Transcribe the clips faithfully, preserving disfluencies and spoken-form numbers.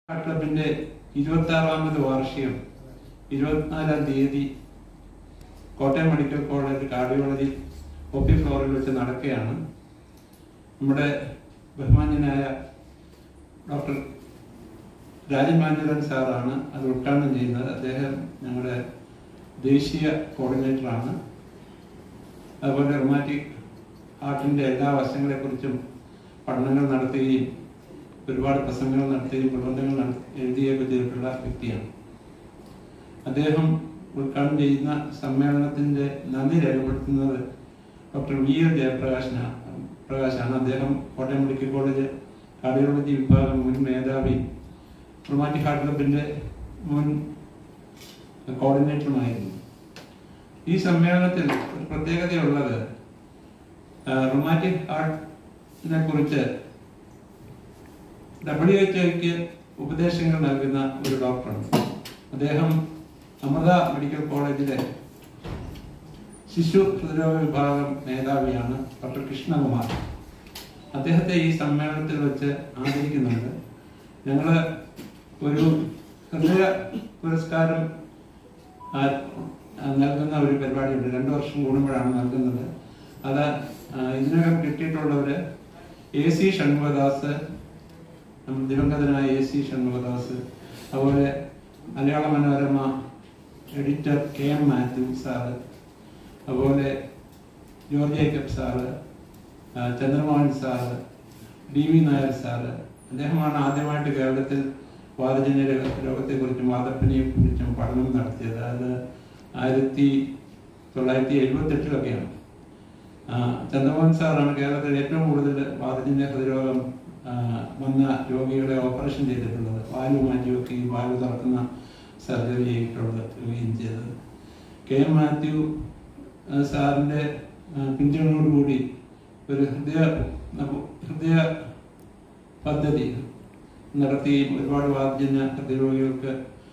ക്ലബിന്റെ ഇരുപത്തി ആറാമത് വാർഷികം ഇരുപത്തിനാലാം തീയതി Kottayam medical college cardiology O P ഫ്ലോറിൽ വെച്ച് നടക്കുകയാണ്. നമ്മുടെ ബഹുമാന്യനായ ഡോക്ടർ രാജൻ മാഞ്ഞുരൻ സാറാണ് അത് ഉദ്ഘാടനം ചെയ്യുന്നത്. അദ്ദേഹം ഞങ്ങളുടെ ദേശീയ കോർഡിനേറ്ററാണ്. അതുപോലെ റൊമാറ്റിക് ഹാർട്ടിൻ്റെ എല്ലാ വശങ്ങളെക്കുറിച്ചും പഠനങ്ങൾ നടത്തുകയും ഒരുപാട് പ്രസംഗങ്ങൾ നടത്തുകയും പ്രബന്ധങ്ങൾ എഴുതുകയൊക്കെ ചെയ്തിട്ടുള്ള വ്യക്തിയാണ്. അദ്ദേഹം ഉദ്ഘാടനം ചെയ്യുന്ന സമ്മേളനത്തിൻ്റെ നന്ദി രേഖപ്പെടുത്തുന്നത് ഡോക്ടർ വി എൽ ജയപ്രകാശന പ്രകാശാണ്. അദ്ദേഹം കോട്ടയം മെഡിക്കൽ കോളേജ് കാർഡിയോളജി വിഭാഗം മുൻ മേധാവി, റൊമാറ്റിക് ഹാർട്ട് ക്ലബിൻ്റെ മുൻ കോർഡിനേറ്ററുമായിരുന്നു. ഈ സമ്മേളനത്തിൽ ഒരു പ്രത്യേകതയുള്ളത് റൊമാറ്റിക് ഹാർട്ടിനെ കുറിച്ച് ഡബ്ല്യു എച്ച് ഒക്ക് ഉപദേശങ്ങൾ നൽകുന്ന ഒരു ഡോക്ടറാണ്. അദ്ദേഹം അമൃത മെഡിക്കൽ കോളേജിലെ ശിശു ഹൃദ്രോഗ വിഭാഗം മേധാവിയാണ്, ഡോക്ടർ കൃഷ്ണകുമാർ. അദ്ദേഹത്തെ ഈ സമ്മേളനത്തിൽ വെച്ച് ആദരിക്കുന്നുണ്ട്. ഞങ്ങൾ ഒരു ഹൃദയ പുരസ്കാരം നൽകുന്ന ഒരു പരിപാടിയുണ്ട്. രണ്ടു വർഷം കൂടുമ്പോഴാണ് നൽകുന്നത്. അത് ഇതിനകം കിട്ടിയിട്ടുള്ളവര് എ സി ഷൺമുഖദാസ്, ദിവംഗതനായ എ സി ഷൺമുഖദാസ്, അതുപോലെ Malayala Manorama editor K M Mathew sir, അതുപോലെ George Jacob sir, Chandramohan sir, D V Nair sir. അദ്ദേഹമാണ് ആദ്യമായിട്ട് കേരളത്തിൽ വാതജന്യ രോഗത്തെക്കുറിച്ചും വാതപ്പനിയെ കുറിച്ചും പഠനം നടത്തിയത്. അത് ആയിരത്തി തൊള്ളായിരത്തി എഴുപത്തി എട്ടിലൊക്കെയാണ്. ചന്ദ്രമോഹൻ സാറാണ് കേരളത്തിൽ ഏറ്റവും കൂടുതൽ വാതജന്യ ഹൃദ്രോഗം വന്ന രോഗികളെ ഓപ്പറേഷൻ ചെയ്തിട്ടുള്ളത്. വാൽവ് മാറ്റി വെക്കുകയും വാൽവ് തുറക്കുന്ന സർജറി ചെയ്തിട്ടുള്ളതുകയും ചെയ്തത്. കെ എം മാത്യു സാറിൻ്റെ പിന്തുണയോടുകൂടി ഒരു ഹൃദയ ഹൃദയ പദ്ധതി നടത്തുകയും ഒരുപാട് വാതജന്യ ഹൃദയരോഗികൾക്ക്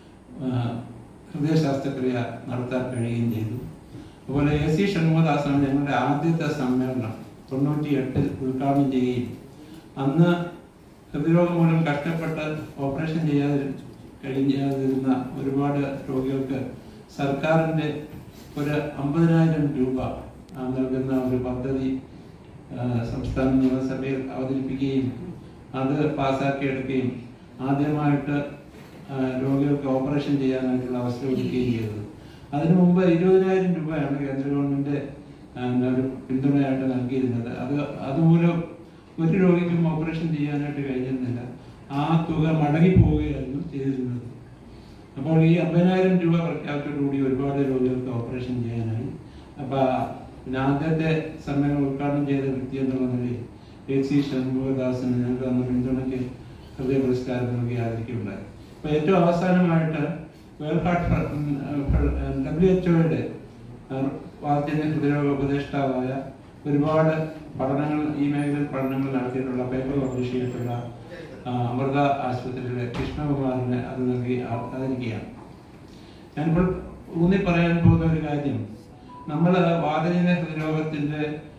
ഹൃദയ ശസ്ത്രക്രിയ നടത്താൻ കഴിയുകയും ചെയ്തു. അതുപോലെ എ സി ഷൺമുഖദാസാണ് ഞങ്ങളുടെ ആദ്യത്തെ സമ്മേളനം തൊണ്ണൂറ്റി എട്ടിൽ ഉദ്ഘാടനം ചെയ്യുകയും അന്ന് ഹൃദ്രോഗം മൂലം കഷ്ടപ്പെട്ട് ഓപ്പറേഷൻ ചെയ്യാതെ കഴിഞ്ഞിരുന്ന ഒരുപാട് രോഗികൾക്ക് സർക്കാരിൻ്റെ ഒരു അമ്പതിനായിരം രൂപ നൽകുന്ന ഒരു പദ്ധതി സംസ്ഥാന നിയമസഭയിൽ അവതരിപ്പിക്കുകയും അത് പാസ്സാക്കിയെടുക്കുകയും ആദ്യമായിട്ട് രോഗികൾക്ക് ഓപ്പറേഷൻ ചെയ്യാനായിട്ടുള്ള അവസരം ഒരുക്കുകയും ചെയ്തത്. അതിനു മുമ്പ് ഇരുപതിനായിരം രൂപയാണ് കേന്ദ്ര ഗവൺമെൻറ് പിന്തുണയായിട്ട് നൽകിയിരുന്നത്. അത് അതുമൂലം ഒരു രോഗിക്കും ഓപ്പറേഷൻ ചെയ്യാനായിട്ട് കഴിഞ്ഞിരുന്നില്ല. ആ തുക മടങ്ങി പോവുകയായിരുന്നു ചെയ്തിരുന്നത്. അപ്പോൾ ഈ അമ്പതിനായിരം രൂപ പ്രഖ്യാപിച്ചതോടുകൂടി ഒരുപാട് രോഗികൾക്ക് ഓപ്പറേഷൻ ചെയ്യാനായി. അപ്പോൾ പിന്നെ ആദ്യത്തെ സമ്മേളനം ഉദ്ഘാടനം ചെയ്ത വ്യക്തി എന്നുള്ള നിലയിൽ എ സി ഷൺമുഖദാസിന് ഞങ്ങൾക്ക് അന്ന് പിന്തുണയ്ക്ക് ഹൃദയ പുരസ്കാരം നൽകി ആദരിക്കുകയുണ്ടായി. അപ്പോൾ ഏറ്റവും അവസാനമായിട്ട് വേൾഡ് ഹാർട്ട് ഡബ്ല്യു എച്ച് ഒയുടെ വാതജന്യ ഹൃദയരോഗ ഉപദേഷ്ടാവായ ഒരുപാട് പഠനങ്ങൾ ഈ മേഖലയിൽ പഠനങ്ങൾ നടത്തിയിട്ടുള്ള പേപ്പർ പബ്ലിഷ് ചെയ്തിട്ടുള്ള അമൃത ആശുപത്രിയിലെ കൃഷ്ണകുമാറിനെ അത് നൽകി ആദരിക്കുകയാണ്. ഞാനിപ്പോൾ ഊന്നി പറയാൻ പോകുന്ന ഒരു കാര്യം, നമ്മൾ വാതജന്യ ഹൃദയരോഗത്തിൻ്റെ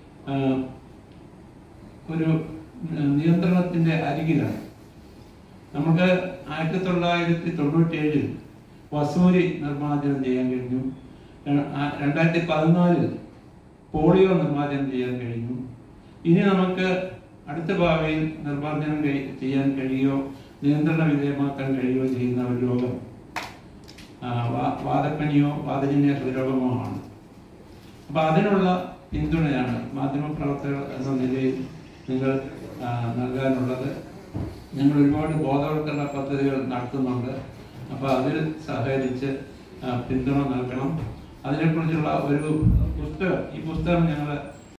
ഒരു നിയന്ത്രണത്തിൻ്റെ അരികിലാണ്. നമുക്ക് ആയിരത്തി തൊള്ളായിരത്തി തൊണ്ണൂറ്റി ഏഴിൽ വസൂരി നിർമ്മാർജ്ജനം ചെയ്യാൻ കഴിഞ്ഞു. രണ്ടായിരത്തി പതിനാലിൽ പോളിയോ നിർമ്മാർജ്ജനം ചെയ്യാൻ കഴിഞ്ഞു. ഇനി നമുക്ക് അടുത്ത ഭാവിയിൽ നിർമ്മാർജ്ജനം ചെയ്യാൻ കഴിയുമോ, നിയന്ത്രണ വിധേയമാക്കാൻ കഴിയുമോ ചെയ്യുന്ന ഒരു രോഗം വാതപ്പനിയോ വാതജന്യ ഹൃദ്രോഗമോ ആണ്. അപ്പൊ അതിനുള്ള പിന്തുണയാണ് മാധ്യമപ്രവർത്തകർ എന്ന നിലയിൽ നിങ്ങൾ നൽകാനുള്ളത്. ഞങ്ങൾ ഒരുപാട് ബോധവൽക്കരണ പദ്ധതികൾ നടത്തുന്നുണ്ട്. അപ്പോൾ അതിൽ സഹകരിച്ച് പിന്തുണ നൽകണം. അതിനെക്കുറിച്ചുള്ള ഒരു പുസ്തകം, ഈ പുസ്തകം ഞങ്ങൾ